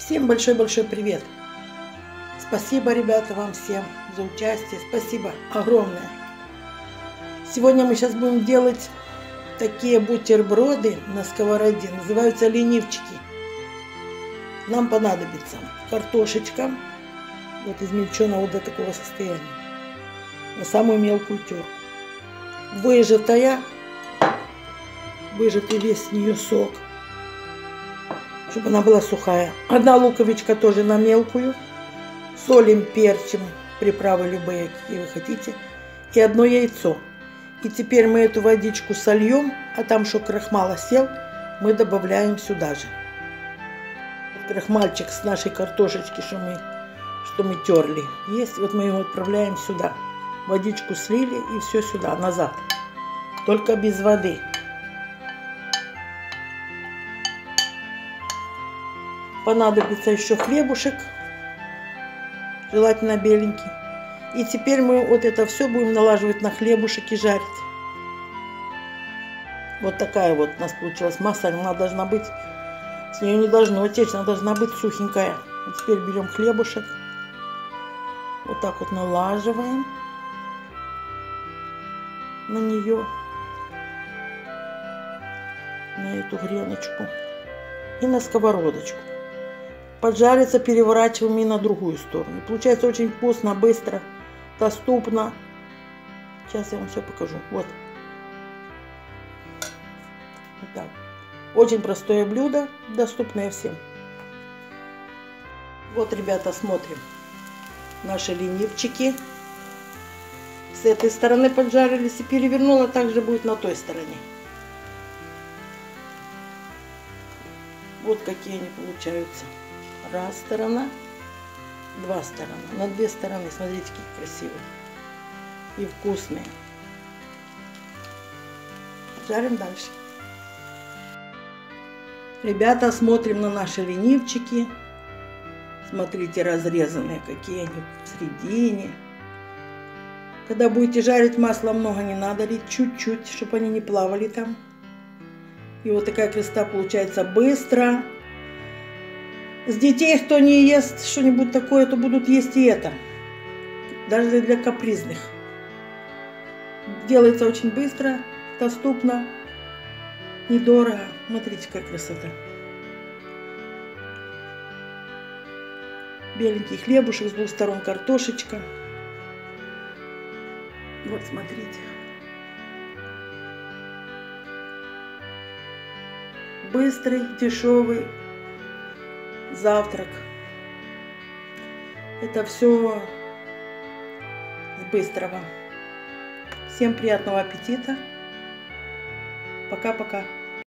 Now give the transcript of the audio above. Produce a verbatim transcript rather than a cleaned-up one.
Всем большой-большой привет! Спасибо, ребята, вам всем за участие. Спасибо огромное. Сегодня мы сейчас будем делать такие бутерброды на сковороде. Называются ленивчики. Нам понадобится картошечка, вот измельченная вот до такого состояния, на самую мелкую терку. Выжатая, выжатый весь с нее сок, чтобы она была сухая. Одна луковичка тоже на мелкую. Солим, перчим, приправы любые, какие вы хотите. И одно яйцо. И теперь мы эту водичку сольем, а там, что крахмал осел, мы добавляем сюда же. Крахмальчик с нашей картошечки, что мы, что мы терли, есть. Вот мы его отправляем сюда. Водичку слили и все сюда, назад. Только без воды. Понадобится еще хлебушек, желательно беленький. И теперь мы вот это все будем налаживать на хлебушек и жарить. Вот такая вот у нас получилась масса. Она должна быть, с нее не должно течь, она должна быть сухенькая. Вот теперь берем хлебушек, вот так вот налаживаем на нее, на эту греночку и на сковородочку. Поджарится, переворачиваем и на другую сторону. Получается очень вкусно, быстро, доступно. Сейчас я вам все покажу. Вот. Вот так. Очень простое блюдо, доступное всем. Вот, ребята, смотрим. Наши ленивчики с этой стороны поджарились, и перевернула, также будет на той стороне. Вот какие они получаются. Раз сторона, два сторона, на две стороны. Смотрите, какие красивые и вкусные. Жарим дальше. Ребята, смотрим на наши ленивчики. Смотрите, разрезанные, какие они в середине. Когда будете жарить, масла много не надо лить, чуть-чуть, чтобы они не плавали там. И вот такая красота получается быстро. С детей, кто не ест что-нибудь такое, то будут есть и это. Даже для капризных. Делается очень быстро, доступно, недорого. Смотрите, какая красота. Беленький хлебушек, с двух сторон картошечка. Вот, смотрите. Быстрый, дешевый завтрак. Это все с быстрого. Всем приятного аппетита. Пока-пока.